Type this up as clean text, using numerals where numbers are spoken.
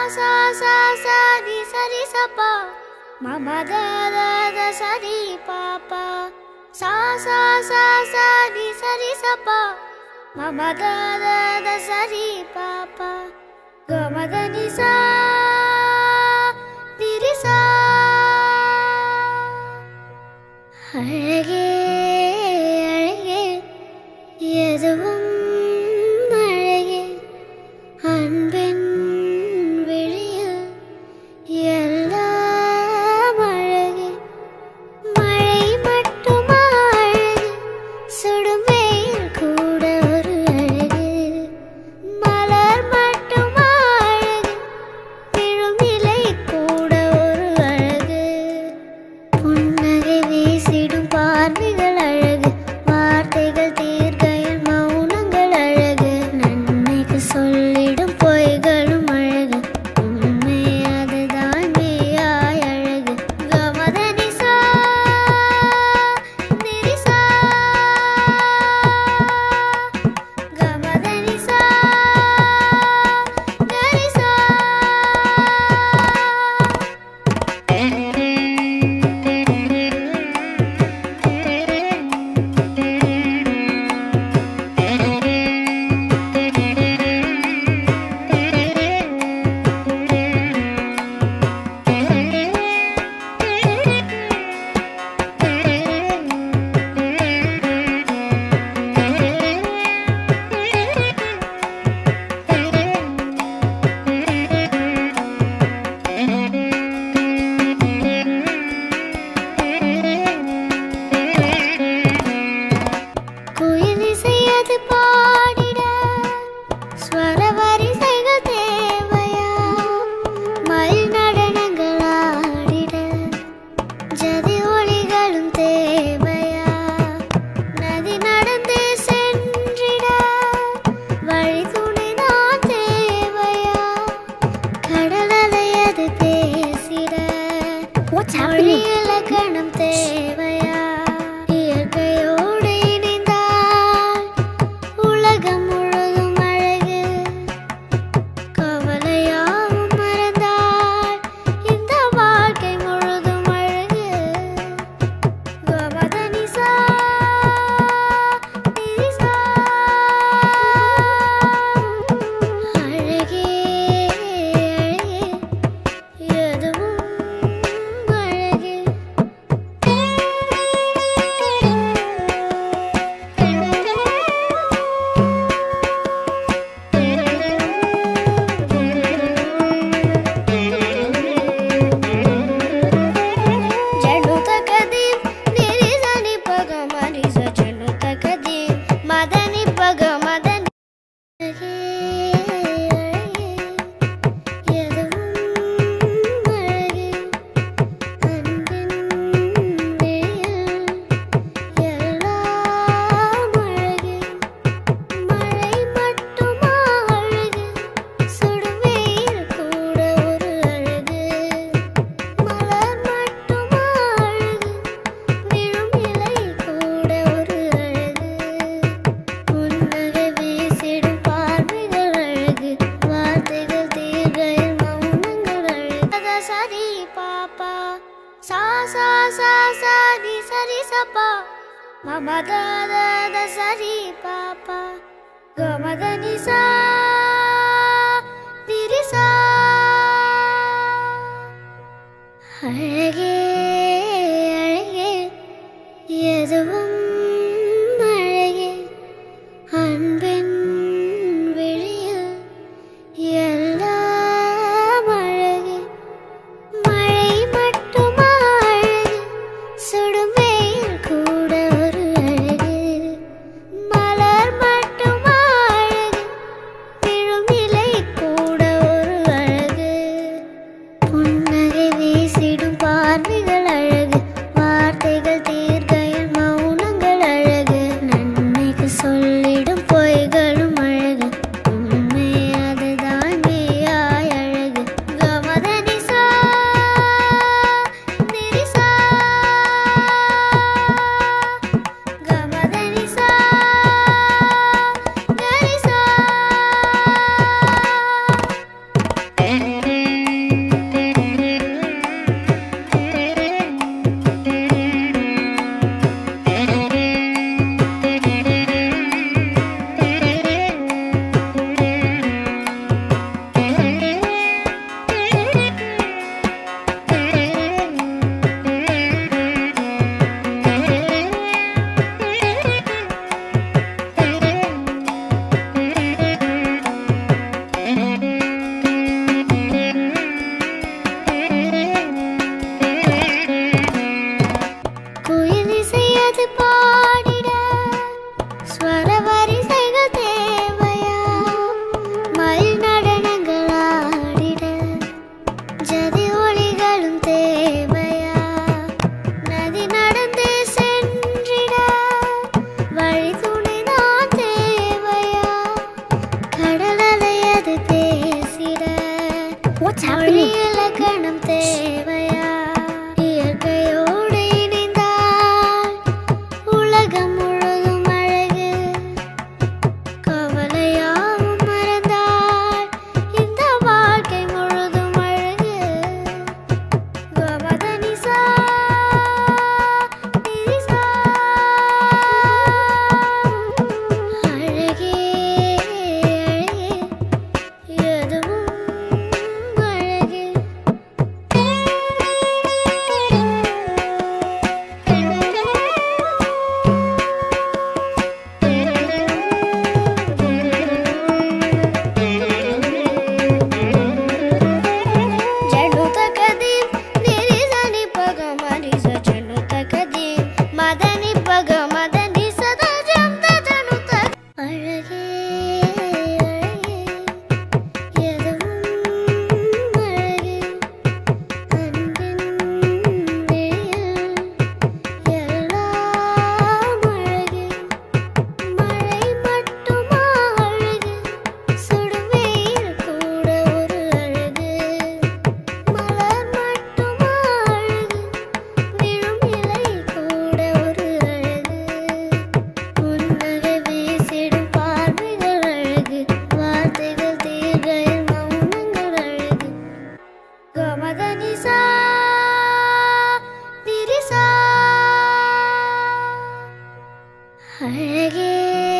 sa sa sa ni sa ri sa pa ma ma da da da sa ri pa pa sa sa sa sa ni sa ri sa pa ma ma da da da sa ri pa pa ga ma da ni sa ni ri sa அழகே அழகே எதுவும் அழகே அன்பின் விழியில் எல்லாம் அழகே மழை மட்டுமா அழகு சுடும் வெயில் கூட ஒரு அழகு மலர் மட்டுமா அழகு விழும் இலை கூட ஒரு அழகு புன்னகை வீசிடும் பார்வைகள் அழகு வார்த்தைகள் தீர்க்கையில் மௌனங்கள் அழகு நன்மைக்கு சொல்லிடும் பொய்களும் அழகு உண்மை அதுதான் மெய்யாய் அழகு கமதனி சா நிரிசா கமதனி சா கரிசா குயில் இசையது பாடிட ஸ்வர வரிசைகள் தேவையா மயில் நடனங்கள் ஆடிட ஜதி ஒளிகளும் தேவையா நதி நடந்து சென்றிட வழி துணைதான் தேவையா கடல் அலையது பேசிட மொழி இலக்கணம் தேவையா இயற்கையோடு இணைந்தால் உலகம் முழுதும் அழகு கவலையாவும் மறந்தால் இந்த வாழ்க்கை முழுதும் அழகு கமதனி சா நிரிசா அழகே அழகே எதுவும் அழகே జను తకదీం నిరిజని పగ మరిజ జను తకదీం మదని పగ మదని అழகே அழகே எதுவும் அழகே அன்பின் விழியில் எல்லாம் அழகே மழை மட்டுமா அழகு சுடும் வெயில் கூட ஒரு அழகு மலர் மட்டுமா அழகு விழும் இலை கூட ஒரு அழகு புன்னகை வீசிடும் பார்வைகள் அழகு வார்த்தைகள் தீர்க்கையில் மௌனங்கள் அழகு த சரி பாப்பா சா சா சா சா ni sa ri sa pa ma ma da da da sa ri pa pa ga ma da ni sa ni ri sa அழகே அழகே எதுவும் அழகே அன்பின் விழியில் எல்லாம் அழகே மழை மட்டுமா அழகு சுடும் வெயில் கூட ஒரு அழகு மலர் மட்டுமா அழகு மொழி இலக்கணம் தேவையா? இயற்கையோடு இணைந்தால் உலகம் முழுதும் அழகு. கவலையாவும் மறந்தால் இந்த வாழ்க்கை முழுதும் அழகு. கமதனிசா நிரிசா அழகே அழகே எதுவும் அழகு. జను తకది నిరిజని పగ మరిజ జను తకది మదని పగ మదని సదా జంత జను తక అழகே அழகே எதுவும் அழகு. அன்பின் வெளியில் எல்லாம் அழகு. மழை மட்டுமா அழகு? சுடும் வெயில் கூட ஒரு அழகு. மலர் மட்டுமா அழகு? விழும் இலை கூட ஒரு அழகு. புன்னகை வீசிடும் பார்வைகள் அழகு. வார்த்தைகள் தீர்கையில் மௌனங்கள் அழகு. கமதனிசா நிரிசா அழகே